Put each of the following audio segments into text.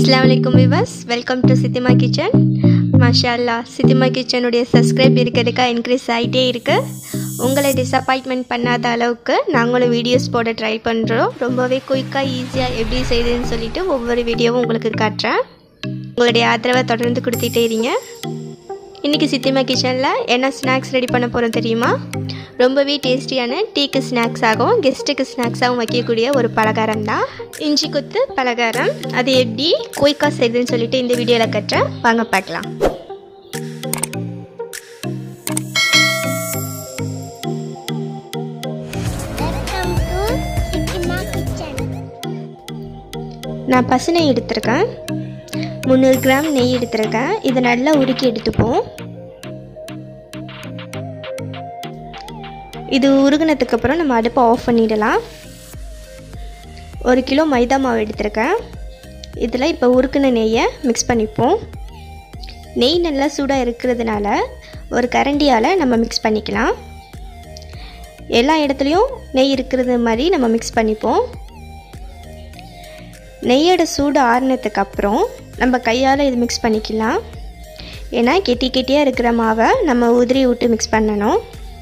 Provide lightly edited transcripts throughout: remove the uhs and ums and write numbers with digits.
Assalamualaikum viewers, welcome to Sitima Kitchen. Mashallah, Sitima Kitchen உடைய subscribe இருக்கிறதுக்கு increase ஆயிட்டே இருக்கு. உங்களை disappointment பண்ணாத அளவுக்கு நாங்களும் வீடியோஸ் போட ட்ரை பண்றோம். ரொம்பவே குயிக்கா ஈஸியா எப்படி செய்யுதுன்னு சொல்லிட்டு ஒவ்வொரு வீடியோவும் உங்களுக்கு காட்றேன். உங்களுடைய ஆதரவை தொடர்ந்து கொடுத்துட்டே இருங்க. இன்னைக்கு சித்திமா கிச்சன்ல என்ன ஸ்நாக்ஸ் ரெடி பண்ண போறோம் தெரியுமா? ரொம்பவே டேஸ்டியான டீக்கு ஸ்நாக்ஸ் ஆகும், கெஸ்ட்டுக்கு ஸ்நாக்ஸாகவும் வைக்கக்கூடிய ஒரு பலகாரம் தான் இஞ்சி கொத்து பலகாரம். அது எப்படி குயிக்காக செய்யுதுன்னு சொல்லிட்டு இந்த வீடியோவில் கட்டுறேன், வாங்க பார்க்கலாம். நான் பசு நெய் எடுத்திருக்கேன், 300 கிராம் நெய் எடுத்திருக்கேன். இதை நல்லா உருக்கி எடுத்துப்போம். இது உருகினதுக்கு அப்புறம் நம்ம அடுப்பை ஆஃப் பண்ணிடலாம். 1 கிலோ மைதா மாவு எடுத்திருக்கேன். இதில் இப்போ உருக்கின நெய்யை மிக்ஸ் பண்ணிப்போம். நெய் நல்லா சூடாக இருக்கிறதுனால ஒரு கரண்டியால் நம்ம மிக்ஸ் பண்ணிக்கலாம். எல்லா இடத்துலையும் நெய் இருக்கிறது மாதிரி நம்ம மிக்ஸ் பண்ணிப்போம். நெய்யோட சூடு ஆறுனதுக்கு அப்புறம் நம்ம கையால் இது மிக்ஸ் பண்ணிக்கலாம். ஏன்னா கெட்டியாக இருக்கிற மாவை நம்ம உதிரி விட்டு மிக்ஸ் பண்ணணும்.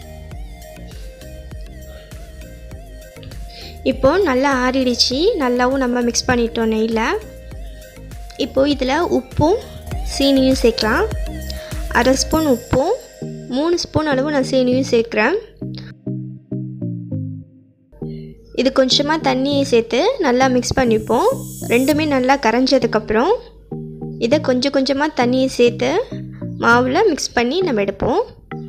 இப்போது நல்லா ஆறிடுச்சு, நல்லாவும் நம்ம மிக்ஸ் பண்ணிட்டோம் நெய்யில். இப்போது இதில் உப்பும் சீனியும் சேர்க்கலாம். 1/2 ஸ்பூன் உப்பும் 3 ஸ்பூன் அளவு நான் சீனியும் சேர்க்குறேன். இது கொஞ்சமாக தண்ணியை சேர்த்து நல்லா மிக்ஸ் பண்ணிப்போம். ரெண்டுமே நல்லா கரைஞ்சதுக்கப்புறம் இதை கொஞ்சம் கொஞ்சமாக தண்ணியை சேர்த்து மாவில் மிக்ஸ் பண்ணி நம்ம எடுப்போம்.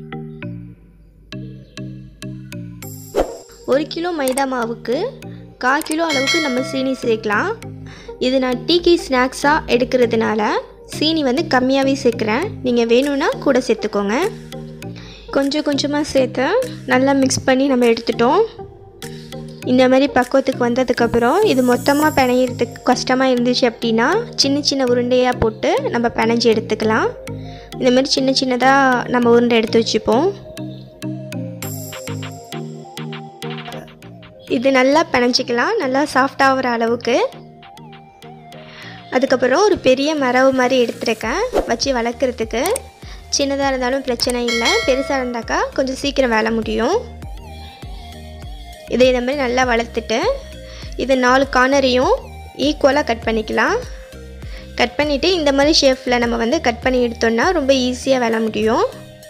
1 கிலோ மைதா மாவுக்கு 1/4 கிலோ அளவுக்கு நம்ம சீனி சேர்க்கலாம். இது நான் டீக்கி ஸ்நாக்ஸாக எடுக்கிறதுனால சீனி வந்து கம்மியாகவே சேர்க்குறேன். நீங்கள் வேணும்னா கூட சேர்த்துக்கோங்க. கொஞ்சம் கொஞ்சமாக சேர்த்து நல்லா மிக்ஸ் பண்ணி நம்ம எடுத்துட்டோம். இந்த மாதிரி பக்குவத்துக்கு வந்ததுக்கப்புறம் இது மொத்தமாக பிணையிறதுக்கு கஷ்டமாக இருந்துச்சு அப்படின்னா சின்ன சின்ன உருண்டையாக போட்டு நம்ம பிணைஞ்சி எடுத்துக்கலாம். இந்த மாதிரி சின்ன சின்னதாக நம்ம உருண்டை எடுத்து வச்சுப்போம். இது நல்லா பிணைஞ்சிக்கலாம், நல்லா சாஃப்டாகிற அளவுக்கு. அதுக்கப்புறம் ஒரு பெரிய மரவு மாதிரி எடுத்துருக்கேன் வச்சு வளர்க்குறதுக்கு. சின்னதாக இருந்தாலும் பிரச்சனை இல்லை, பெருசாக இருந்தாக்கா கொஞ்சம் சீக்கிரம் வேலை முடியும். இதை இந்த மாதிரி நல்லா வளர்த்துட்டு இது 4 கார்னரையும் ஈக்குவலாக கட் பண்ணிக்கலாம். கட் பண்ணிவிட்டு இந்த மாதிரி ஷேப்பில் நம்ம வந்து கட் பண்ணி எடுத்தோம்னா ரொம்ப ஈஸியாக வேலை முடியும்.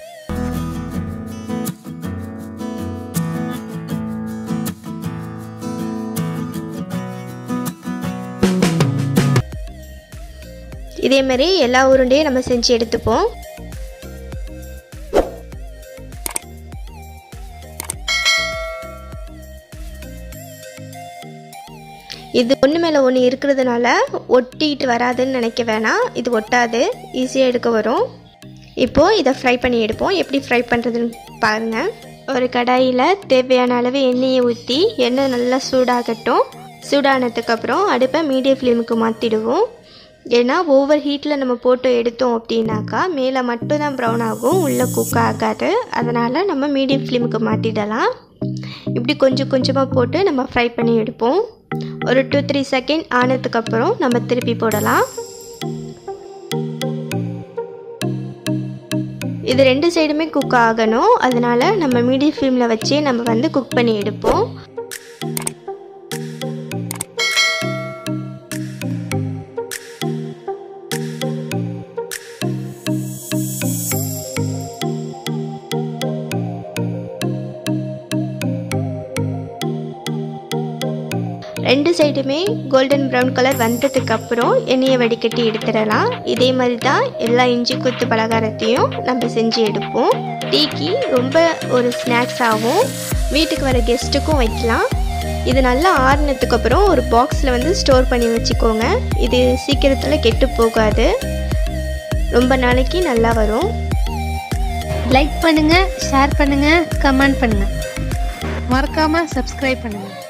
இதே மாதிரி எல்லா உருண்டையும் நம்ம செஞ்சு எடுத்துப்போம். இது ஒன்று மேலே ஒன்று இருக்கிறதுனால ஒட்டிட்டு வராதுன்னு நினைக்க வேணாம், இது ஒட்டாது, ஈஸியாக எடுக்க வரும். இப்போது இதை ஃப்ரை பண்ணி எடுப்போம். எப்படி ஃப்ரை பண்ணுறதுன்னு பாருங்கள். ஒரு கடாயில் தேவையான அளவு எண்ணெயை ஊற்றி எண்ணெய் நல்லா சூடாகட்டும். சூடானதுக்கப்புறம் அடுப்பை மீடியம் ஃப்ளேமுக்கு மாற்றிடுவோம். ஏன்னா ஓவர் ஹீட்டில் நம்ம போட்டு எடுத்தோம் அப்படின்னாக்கா மேலே மட்டும்தான் ப்ரௌன் ஆகும், உள்ளே குக் ஆகாது. அதனால் நம்ம மீடியம் ஃப்ளேமுக்கு மாற்றிடலாம். இப்படி கொஞ்சம் கொஞ்சமாக போட்டு நம்ம ஃப்ரை பண்ணி எடுப்போம். ஒரு 2-3 செகண்ட் ஆனதுக்கப்புறம் நம்ம திருப்பி போடலாம். இது 2 சைடுமே குக் ஆகணும், அதனால் நம்ம மீடியம் ஃப்ளேமில் வச்சே நம்ம வந்து குக் பண்ணி எடுப்போம். ரெண்டு சைடுமே கோல்டன் ப்ரௌன் கலர் வந்ததுக்கப்புறம் எண்ணெயை வடிகட்டி எடுத்துடலாம். இதே மாதிரி தான் எல்லா இஞ்சி கொத்து பலகாரத்தையும் நம்ம செஞ்சு எடுப்போம். டீக்கு ரொம்ப ஒரு ஸ்நாக்ஸாகவும் வீட்டுக்கு வர கெஸ்ட்டுக்கும் வைக்கலாம். இது நல்லா ஆறுனதுக்கப்புறம் ஒரு பாக்ஸில் வந்து ஸ்டோர் பண்ணி வச்சுக்கோங்க. இது சீக்கிரத்தில் கெட்டு போகாது, ரொம்ப நாளைக்கு நல்லா வரும். லைக் பண்ணுங்கள், ஷேர் பண்ணுங்கள், கமெண்ட் பண்ணுங்கள், மறக்காமல் சப்ஸ்கிரைப் பண்ணுங்கள்.